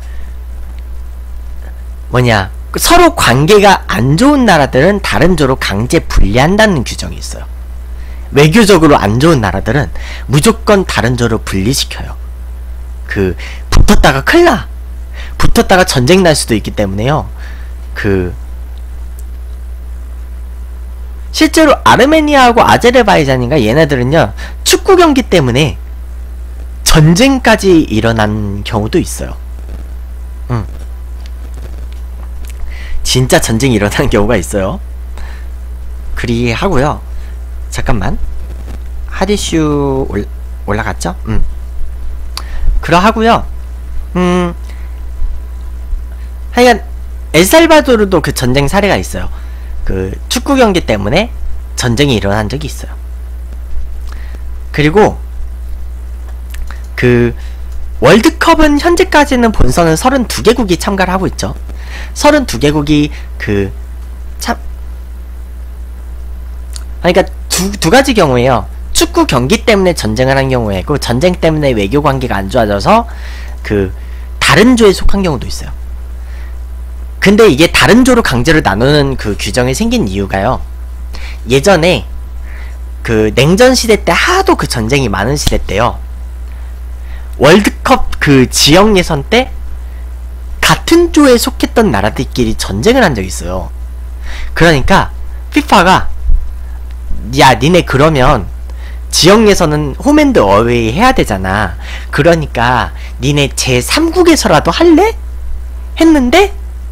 뭐냐, 서로 관계가 안 좋은 나라들은 다른 조로 강제 분리한다는 규정이 있어요. 외교적으로 안 좋은 나라들은 무조건 다른 조로 분리시켜요. 그 붙었다가 큰일 나. 붙었다가 전쟁 날 수도 있기 때문에요. 그 실제로 아르메니아하고 아제르바이잔인가 얘네들은요, 축구 경기 때문에 전쟁까지 일어난 경우도 있어요. 응. 진짜 전쟁이 일어나는 경우가 있어요. 그리 하고요. 잠깐만, 하디슈 올, 올라갔죠? 음. 그러하고요. 음. 하여간 엘살바도르도 그 전쟁 사례가 있어요. 그 축구 경기 때문에 전쟁이 일어난 적이 있어요. 그리고 그 월드컵은 현재까지는 본선은 서른두 개국이 참가를 하고 있죠. 서른두 개국이 그 참, 그러니까 두, 두 가지 경우에요. 축구 경기 때문에 전쟁을 한 경우에고, 전쟁 때문에 외교 관계가 안 좋아져서 그 다른 조에 속한 경우도 있어요. 근데 이게 다른 조로 강제로 나누는 그 규정이 생긴 이유가요, 예전에 그 냉전 시대 때 하도 그 전쟁이 많은 시대 때요, 월드컵 그 지역 예선 때 같은 조에 속했던 나라들끼리 전쟁을 한 적이 있어요. 그러니까 피파가 야, 니네 그러면 지역 예선은 홈앤드 어웨이 해야 되잖아. 그러니까 니네 제삼국에서라도 할래? 했는데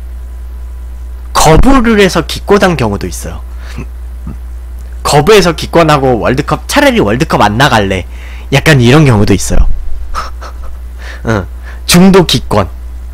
거부를 해서 기권한 경우도 있어요. 거부해서 기권하고 월드컵, 차라리 월드컵 안 나갈래, 약간 이런 경우도 있어요. 응. 중도 기권,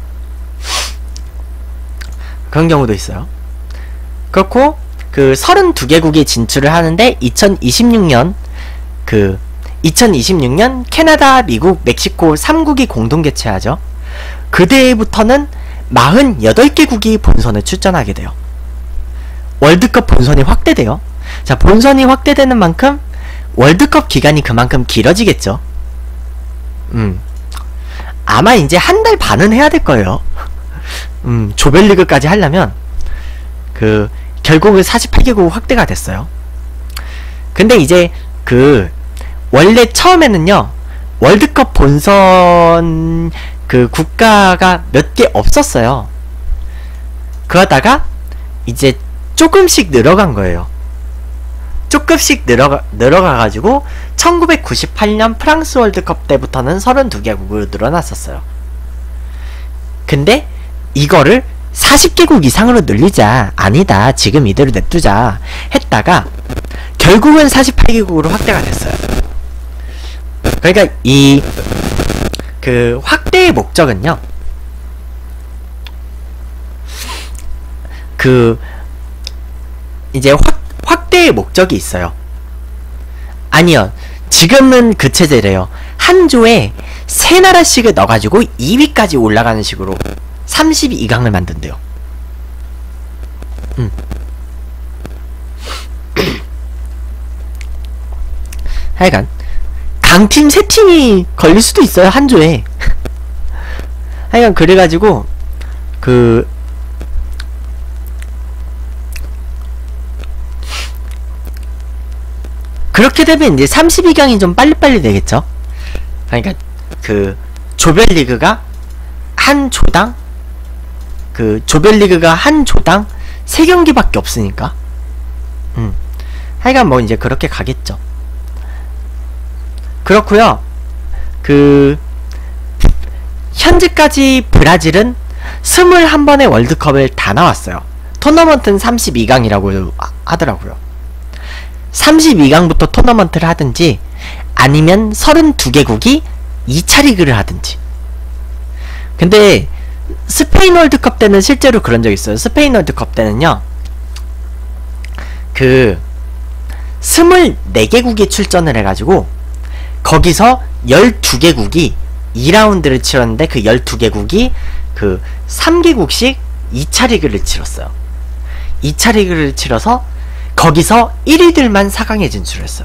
그런 경우도 있어요. 그렇고 그 서른두 개국이 진출을 하는데, 이천이십육 년 그 이천이십육 년 캐나다, 미국, 멕시코 삼국이 공동 개최하죠. 그 대회부터는 사십팔 개국이 본선에 출전하게 돼요. 월드컵 본선이 확대돼요. 자, 본선이 확대되는 만큼 월드컵 기간이 그만큼 길어지겠죠. 음. 아마 이제 한 달 반은 해야 될 거예요. 음, 조별리그까지 하려면 그 결국은 사십팔 개국 확대가 됐어요. 근데 이제 그 원래 처음에는요, 월드컵 본선 그 국가가 몇 개 없었어요. 그러다가 이제 조금씩 늘어간 거예요. 조금씩 늘어가, 늘어가가지고 천구백구십팔 년 프랑스 월드컵 때부터는 서른두 개국으로 늘어났었어요. 근데 이거를 사십 개국 이상으로 늘리자, 아니다, 지금 이대로 냅두자 했다가 결국은 사십팔 개국으로 확대가 됐어요. 그러니까 이 그 확대의 목적은요, 그 이제 확, 확대의 목적이 있어요. 아니요, 지금은 그 체제래요. 한 조에 세 나라씩을 넣어가지고 이 위까지 올라가는 식으로 삼십이 강을 만든대요. 음. 하여간 강팀 세 팀이 걸릴 수도 있어요, 한 조에. 하여간 그래가지고 그 그렇게 되면 이제 삼십이 강이 좀 빨리빨리 되겠죠. 그러니까 그 조별리그가 한 조당 그 조별리그가 한 조당 세 경기밖에 없으니까 음 하여간 뭐 이제 그렇게 가겠죠. 그렇고요. 그 현재까지 브라질은 스물한 번의 월드컵을 다 나왔어요. 토너먼트는 삼십이 강이라고 하더라고요. 삼십이 강부터 토너먼트를 하든지 아니면 서른두 개국이 이 차 리그를 하든지. 근데 스페인 월드컵 때는 실제로 그런 적 있어요. 스페인 월드컵 때는요, 그 스물네 개국이 출전을 해가지고 거기서 열두 개국이 이 라운드를 치렀는데, 그 열두 개국이 그 삼 개국씩 이 차 리그를 치렀어요. 이 차 리그를 치러서 거기서 일 위들만 사 강에 진출했어요.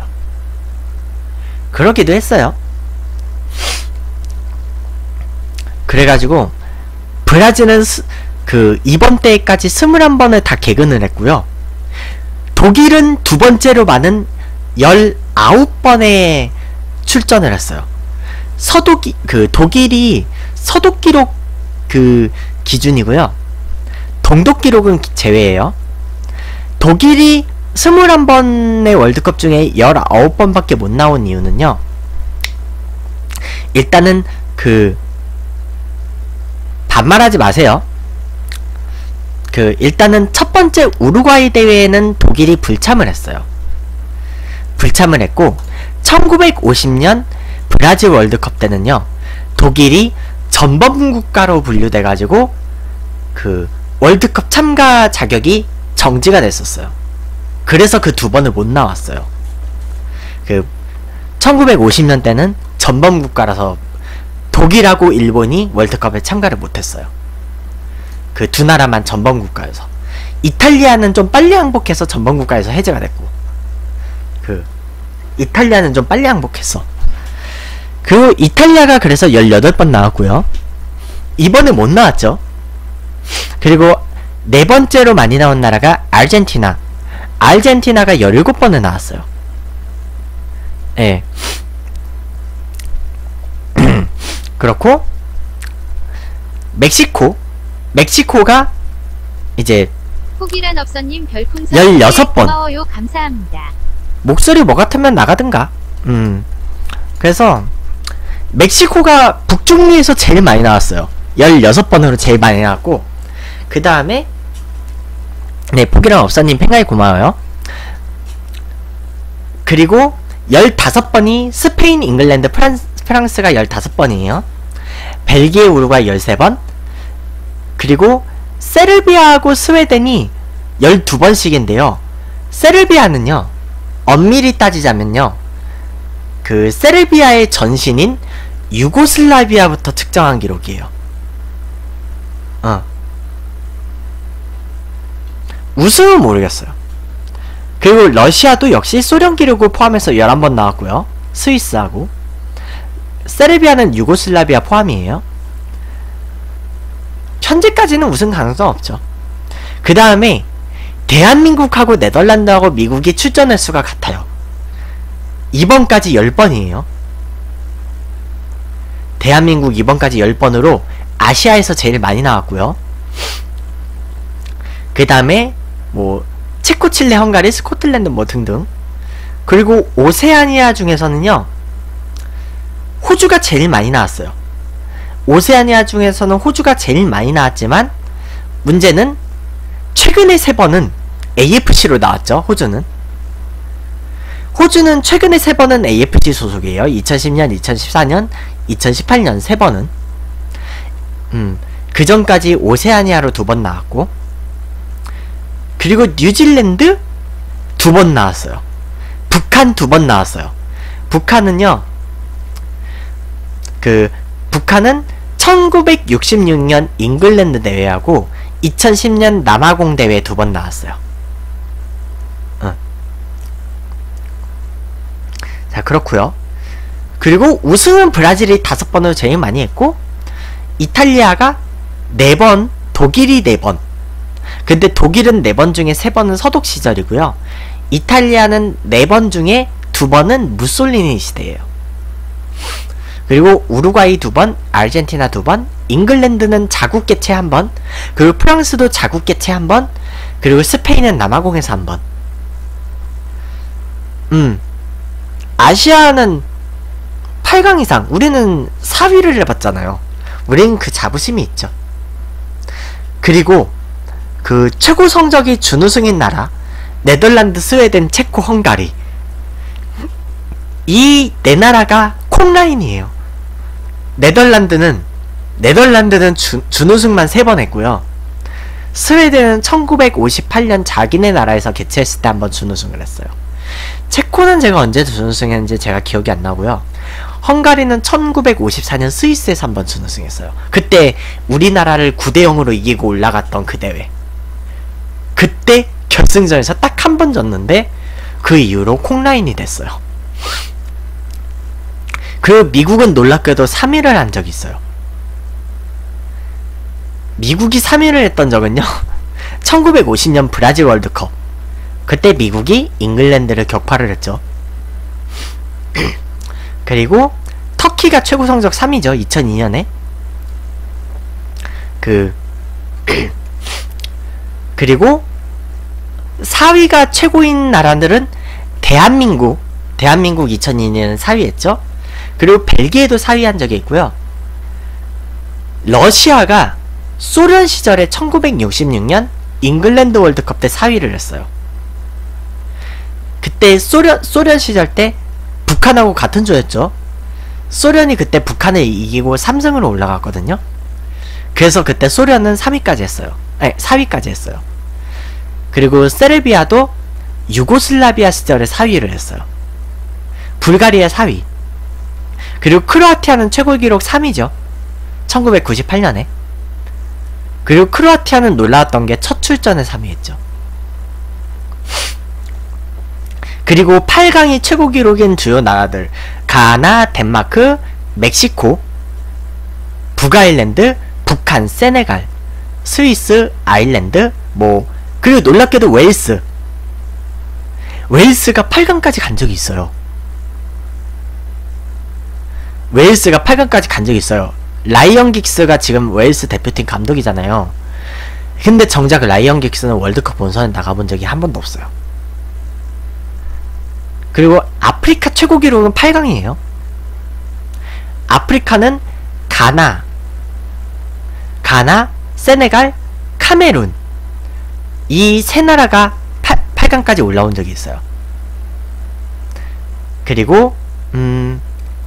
그러기도 했어요. 그래가지고 브라질은 스, 그 이번 대회까지 스물한 번을 다 개근을 했고요. 독일은 두 번째로 많은 열아홉 번에 출전을 했어요. 서독이 그 독일이 서독 기록 그 기준이고요. 동독 기록은 제외예요. 독일이 스물한 번의 월드컵 중에 열아홉 번밖에 못 나온 이유는요, 일단은 그 반말하지 마세요. 그 일단은 첫 번째 우루과이 대회에는 독일이 불참을 했어요. 불참을 했고, 천구백오십 년 브라질 월드컵 때는요, 독일이 전범 국가로 분류돼가지고 그 월드컵 참가 자격이 정지가 됐었어요. 그래서 그 두 번을 못 나왔어요. 그 천구백오십 년 때는 전범 국가라서 독일하고 일본이 월드컵에 참가를 못했어요. 그 두 나라만 전범 국가여서. 이탈리아는 좀 빨리 항복해서 전범 국가에서 해제가 됐고, 그 이탈리아는 좀 빨리 항복했어. 그 이탈리아가 그래서 열여덟 번 나왔고요. 이번에 못 나왔죠. 그리고 네 번째로 많이 나온 나라가 아르헨티나. 아르헨티나가 열일곱 번을 나왔어요. 예. 그렇고 멕시코. 멕시코가 이제 호기란 업선님 별풍선 열여섯 번. 고마워요. 감사합니다. 목소리 뭐 같으면 나가든가. 음. 그래서 멕시코가 북중미에서 제일 많이 나왔어요. 열여섯 번으로 제일 많이 나왔고, 그 다음에 네, 포기랑 업사님 팬가이 고마워요. 그리고 열다섯 번이 스페인, 잉글랜드, 프랑스, 프랑스가 열다섯 번이에요. 벨기에, 우루과이 열세 번. 그리고 세르비아하고 스웨덴이 열두 번씩인데요. 세르비아는요, 엄밀히 따지자면요, 그 세르비아의 전신인 유고슬라비아부터 측정한 기록이에요. 어. 우승은 모르겠어요. 그리고 러시아도 역시 소련 기록을 포함해서 열한 번 나왔고요. 스위스하고. 세르비아는 유고슬라비아 포함이에요. 현재까지는 우승 가능성 없죠. 그 다음에 대한민국하고 네덜란드하고 미국이 출전 횟수가 같아요. 이번까지 열 번이에요. 대한민국 이번까지 열 번으로 아시아에서 제일 많이 나왔고요. 그 다음에 뭐 체코, 칠레, 헝가리, 스코틀랜드 뭐 등등. 그리고 오세아니아 중에서는요, 호주가 제일 많이 나왔어요. 오세아니아 중에서는 호주가 제일 많이 나왔지만 문제는 최근에 세 번은 에이에프씨로 나왔죠. 호주는 호주는 최근에 세 번은 에이에프씨 소속이에요. 이천십 년, 이천십사 년, 이천십팔 년 세 번은. 음, 그 전까지 오세아니아로 두 번 나왔고, 그리고 뉴질랜드 두 번 나왔어요. 북한 두 번 나왔어요. 북한은요, 그 북한은 천구백육십육 년 잉글랜드 대회하고 이천십 년 남아공 대회 두 번 나왔어요. 어. 자, 그렇구요. 그리고 우승은 브라질이 다섯 번으로 제일 많이 했고, 이탈리아가 네 번, 독일이 네 번. 근데 독일은 네 번 중에 세 번은 서독 시절이고요. 이탈리아는 네 번 중에 두 번은 무솔리니 시대예요. 그리고 우루과이 두 번, 아르헨티나 두 번, 잉글랜드는 자국 개최 한 번, 그리고 프랑스도 자국 개최 한 번, 그리고 스페인은 남아공에서 한 번. 음. 아시아는 팔 강 이상, 우리는 사 위를 해봤잖아요. 우린 그 자부심이 있죠. 그리고 그 최고 성적이 준우승인 나라, 네덜란드, 스웨덴, 체코, 헝가리, 이 네 나라가 콩라인이에요. 네덜란드는 네덜란드는 주, 준우승만 세 번 했고요. 스웨덴은 천구백오십팔 년 자기네 나라에서 개최했을 때 한번 준우승을 했어요. 체코는 제가 언제 준우승했는지 제가 기억이 안 나고요. 헝가리는 천구백오십사 년 스위스에서 한번 준우승했어요. 그때 우리나라를 구 대 영으로 이기고 올라갔던 그 대회. 그때 결승전에서 딱 한 번 졌는데 그 이후로 콩라인이 됐어요. 그리고 미국은 놀랍게도 삼 위를 한 적이 있어요. 미국이 삼 위를 했던 적은요, 천구백오십 년 브라질 월드컵. 그때 미국이 잉글랜드를 격파를 했죠. 그리고 터키가 최고 성적 삼 위죠. 이천이 년에. 그 그리고 사 위가 최고인 나라들은 대한민국. 대한민국 이천이 년에 사 위 했죠. 그리고 벨기에도 사 위 한 적이 있고요. 러시아가 소련 시절에 천구백육십육 년 잉글랜드 월드컵 때 사 위를 했어요. 그때 소련, 소련 시절 때 북한하고 같은 조였죠. 소련이 그때 북한을 이기고 삼 승으로 올라갔거든요. 그래서 그때 소련은 삼 위까지 했어요. 아니, 사 위까지 했어요. 그리고 세르비아도 유고슬라비아 시절에 사 위를 했어요. 불가리아 사 위. 그리고 크로아티아는 최고 기록 삼 위죠. 천구백구십팔 년에. 그리고 크로아티아는 놀라웠던 게 첫 출전에 삼 위 했죠. 그리고 팔 강이 최고 기록인 주요 나라들, 가나, 덴마크, 멕시코, 북아일랜드, 북한, 세네갈, 스위스, 아일랜드, 뭐 그리고 놀랍게도 웨일스. 웨일스가 팔 강까지 간 적이 있어요. 웨일스가 팔 강까지 간 적이 있어요. 라이언 긱스가 지금 웨일스 대표팀 감독이잖아요. 근데 정작 라이언 긱스는 월드컵 본선에 나가본 적이 한 번도 없어요. 그리고 아프리카 최고 기록은 팔 강이에요. 아프리카는 가나, 가나, 세네갈, 카메룬, 이 세 나라가 팔 강까지 올라온 적이 있어요. 그리고 음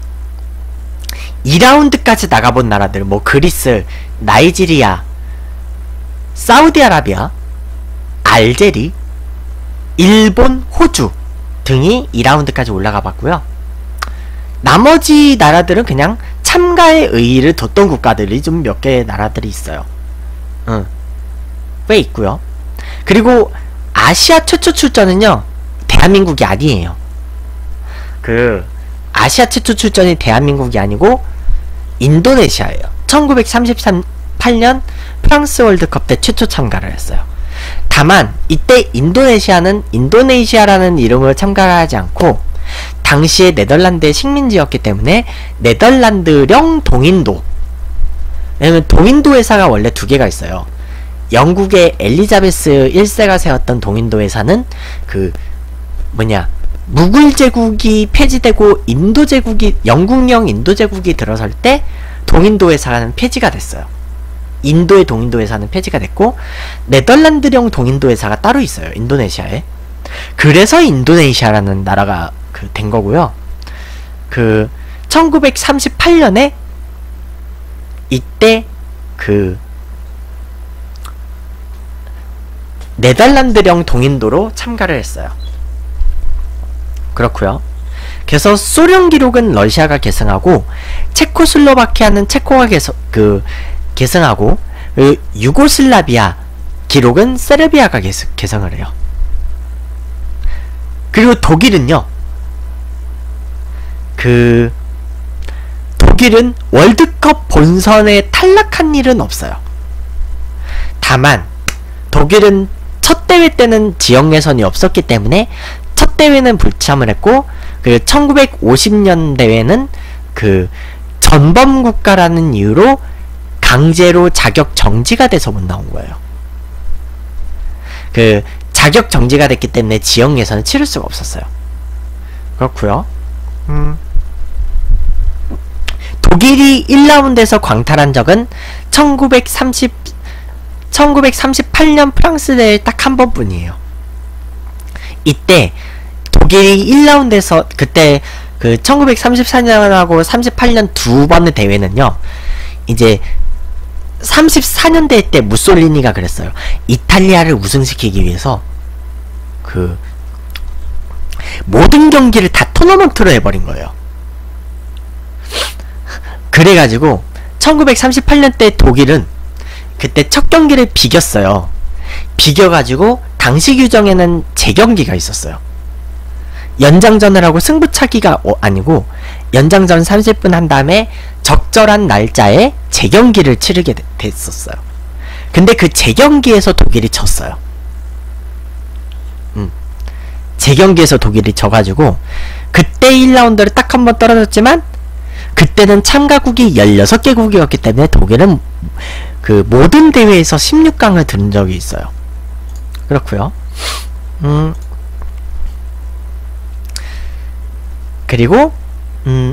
이 라운드까지 나가본 나라들, 뭐 그리스, 나이지리아, 사우디아라비아, 알제리, 일본, 호주 등이 이 라운드까지 올라가 봤고요. 나머지 나라들은 그냥 참가의 의의를 뒀던 국가들이 좀 몇 개의 나라들이 있어요. 응. 꽤 있고요. 그리고 아시아 최초 출전은요, 대한민국이 아니에요. 그 아시아 최초 출전이 대한민국이 아니고 인도네시아예요. 천구백삼십팔 년 프랑스 월드컵 때 최초 참가를 했어요. 다만 이때 인도네시아는 인도네시아라는 이름으로 참가를 하지 않고 당시에 네덜란드의 식민지였기 때문에 네덜란드령 동인도, 왜냐면 동인도 회사가 원래 두 개가 있어요. 영국의 엘리자베스 일 세가 세웠던 동인도 회사는 그 뭐냐 무굴 제국이 폐지되고 인도 제국이 영국령 인도 제국이 들어설 때 동인도 회사는 폐지가 됐어요. 인도의 동인도 회사는 폐지가 됐고 네덜란드령 동인도 회사가 따로 있어요. 인도네시아에. 그래서 인도네시아라는 나라가 그 된 거고요. 그 천구백삼십팔 년에 이때 그 네덜란드령 동인도로 참가를 했어요. 그렇고요. 그래서 소련 기록은 러시아가 계승하고 체코슬로바키아는 체코가 계승, 그 계승하고 그 유고슬라비아 기록은 세르비아가 계승, 계승을 해요. 그리고 독일은요, 그 독일은 월드컵 본선에 탈락한 일은 없어요. 다만 독일은 첫 대회 때는 지역 예선이 없었기 때문에 첫 대회는 불참을 했고, 그 천구백오십 년 대회는 그 전범 국가라는 이유로 강제로 자격 정지가 돼서 못 나온 거예요. 그 자격 정지가 됐기 때문에 지역 예선을 치를 수가 없었어요. 그렇고요. 음. 독일이 일 라운드에서 광탈한 적은 천구백삼십, 천구백삼십팔 년 프랑스 대회 딱 한 번뿐이에요. 이때 독일이 일 라운드에서, 그때 그 천구백삼십사 년하고 삼십팔 년 두 번의 대회는요, 이제 삼십사 년 대회 때 무솔리니가 그랬어요. 이탈리아를 우승시키기 위해서 그 모든 경기를 다 토너먼트로 해버린 거예요. 그래가지고 천구백삼십팔 년 때 독일은 그때 첫 경기를 비겼어요. 비겨가지고 당시 규정에는 재경기가 있었어요. 연장전을 하고 승부차기가 어, 아니고 연장전 삼십 분 한 다음에 적절한 날짜에 재경기를 치르게 되, 됐었어요. 근데 그 재경기에서 독일이 졌어요. 음. 재경기에서 독일이 져가지고 그때 일 라운드를 딱 한 번 떨어졌지만, 그때는 참가국이 열여섯 개국이었기 때문에 독일은 그 모든 대회에서 십육 강을 들은 적이 있어요. 그렇고요. 음. 그리고 음.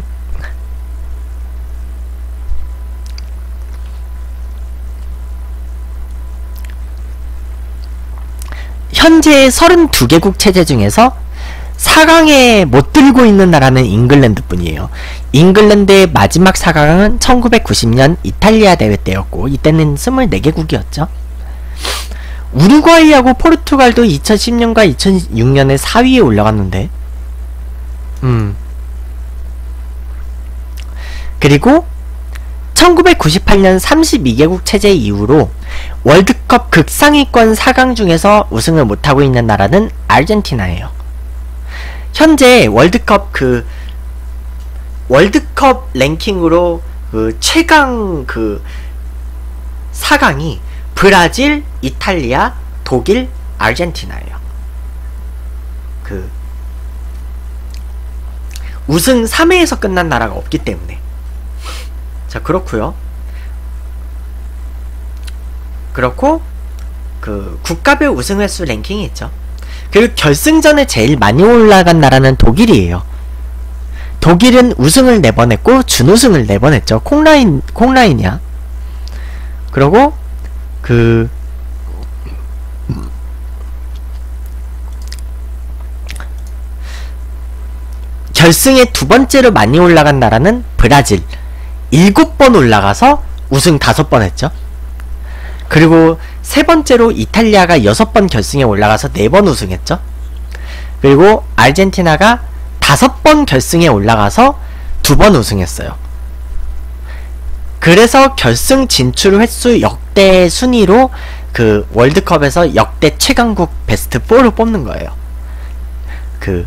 현재 서른두 개국 체제 중에서 사 강에 못 들고 있는 나라는 잉글랜드 뿐이에요. 잉글랜드의 마지막 사 강은 천구백구십 년 이탈리아 대회 때였고, 이때는 이십사 개국이었죠. 우루과이하고 포르투갈도 이천십 년과 이천육 년에 사 위에 올라갔는데, 음. 그리고 천구백구십팔 년 삼십이 개국 체제 이후로 월드컵 극상위권 사 강 중에서 우승을 못하고 있는 나라는 아르헨티나예요. 현재 월드컵 그 월드컵 랭킹으로 그 최강 그 사 강이 브라질, 이탈리아, 독일, 아르헨티나예요. 그 우승 삼 회에서 끝난 나라가 없기 때문에. 자, 그렇고요. 그렇고 그 국가별 우승 횟수 랭킹이 있죠. 그리고 결승전에 제일 많이 올라간 나라는 독일이에요. 독일은 우승을 네 번 했고 준우승을 네 번 했죠. 콩라인 콩라인이야. 그리고 그 결승에 두 번째로 많이 올라간 나라는 브라질. 일곱 번 올라가서 우승 다섯 번 했죠. 그리고 세 번째로 이탈리아가 여섯 번 결승에 올라가서 네 번 우승했죠. 그리고 아르헨티나가 다섯 번 결승에 올라가서 두 번 우승했어요. 그래서 결승 진출 횟수 역대 순위로 그 월드컵에서 역대 최강국 베스트 사를 뽑는 거예요. 그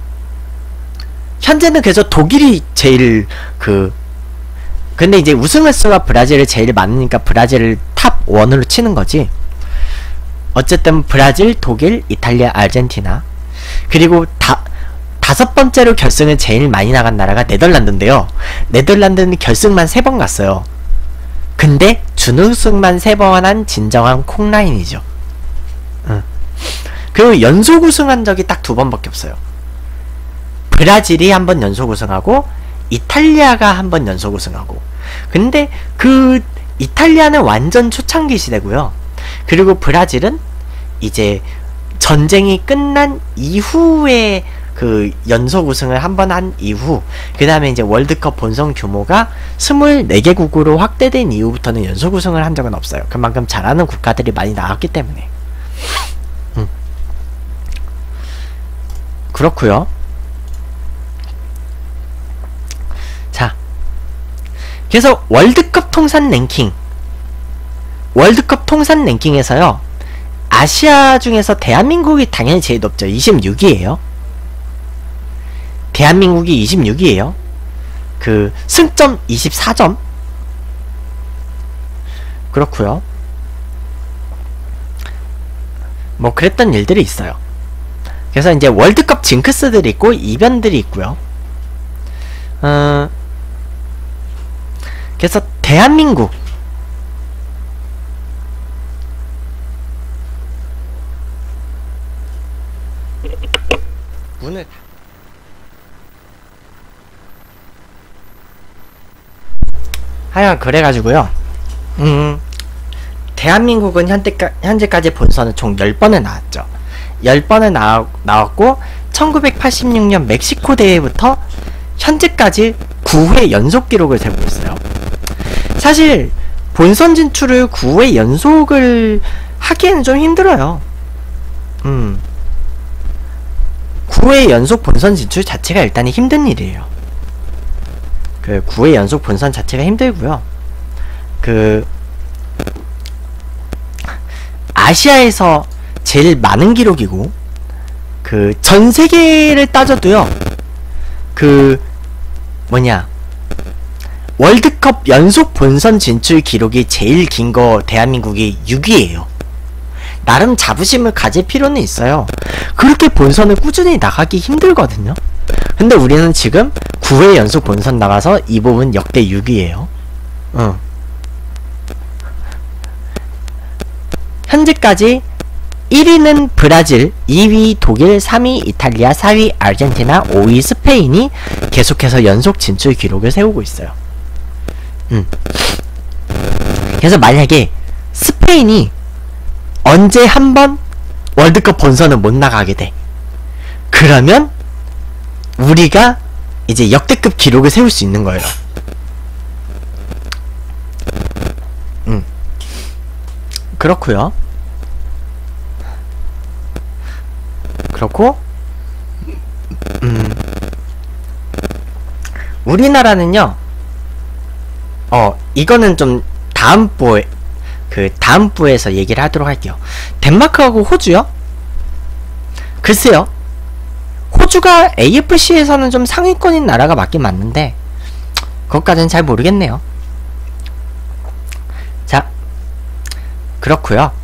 현재는 그래서 독일이 제일 그 근데 이제 우승 횟수가 브라질이 제일 많으니까 브라질을 탑 원으로 치는 거지. 어쨌든 브라질, 독일, 이탈리아, 아르헨티나. 그리고 다 다섯 번째로 결승을 제일 많이 나간 나라가 네덜란드인데요. 네덜란드는 결승만 세 번 갔어요. 근데 준우승만 세 번 한 진정한 콩라인이죠. 응. 그리고 연속 우승한 적이 딱 두 번밖에 없어요. 브라질이 한 번 연속 우승하고 이탈리아가 한 번 연속 우승하고. 근데 그 이탈리아는 완전 초창기 시대고요. 그리고 브라질은 이제 전쟁이 끝난 이후에 그 연속 우승을 한 번 한 이후, 그 다음에 이제 월드컵 본선 규모가 스물네 개국으로 확대된 이후부터는 연속 우승을 한 적은 없어요. 그만큼 잘하는 국가들이 많이 나왔기 때문에. 음. 그렇구요. 자, 그래서 월드컵 통산 랭킹, 월드컵 통산 랭킹에서요, 아시아 중에서 대한민국이 당연히 제일 높죠. 이십육 위에요. 대한민국이 이십육 위에요. 그 승점 이십사 점. 그렇고요. 뭐 그랬던 일들이 있어요. 그래서 이제 월드컵 징크스들이 있고 이변들이 있고요. 어, 그래서 대한민국 문을 하여간 그래가지고요. 음, 대한민국은 현대까, 현재까지 본선은 총 열 번에 나왔죠. 열 번에 나와, 나왔고 천구백팔십육 년 멕시코 대회부터 현재까지 구 회 연속 기록을 세우고 있어요. 사실 본선 진출을 구 회 연속을 하기에는 좀 힘들어요. 음, 구 회 연속 본선 진출 자체가 일단 힘든 일이에요. 그 구 회 연속 본선 자체가 힘들고요. 그 아시아에서 제일 많은 기록이고, 그 전 세계를 따져도요, 그 뭐냐, 월드컵 연속 본선 진출 기록이 제일 긴 거 대한민국이 육 위예요. 나름 자부심을 가질 필요는 있어요. 그렇게 본선을 꾸준히 나가기 힘들거든요. 근데 우리는 지금 구 회 연속 본선 나가서 이 부분 역대 육 위예요. 응. 현재까지 일 위는 브라질, 이 위 독일, 삼 위 이탈리아, 사 위 아르헨티나, 오 위 스페인이 계속해서 연속 진출 기록을 세우고 있어요. 음. 그래서 만약에 스페인이 언제 한번 월드컵 본선을 못 나가게 돼, 그러면 우리가 이제 역대급 기록을 세울 수 있는 거예요. 음. 그렇고요. 그렇고, 음, 우리나라는요, 어, 이거는 좀 다음 부에, 그 다음 부에서 얘기를 하도록 할게요. 덴마크하고 호주요? 글쎄요. 호주가 에이에프씨에서는 좀 상위권인 나라가 맞긴 맞는데, 그것까지는 잘 모르겠네요. 자, 그렇고요.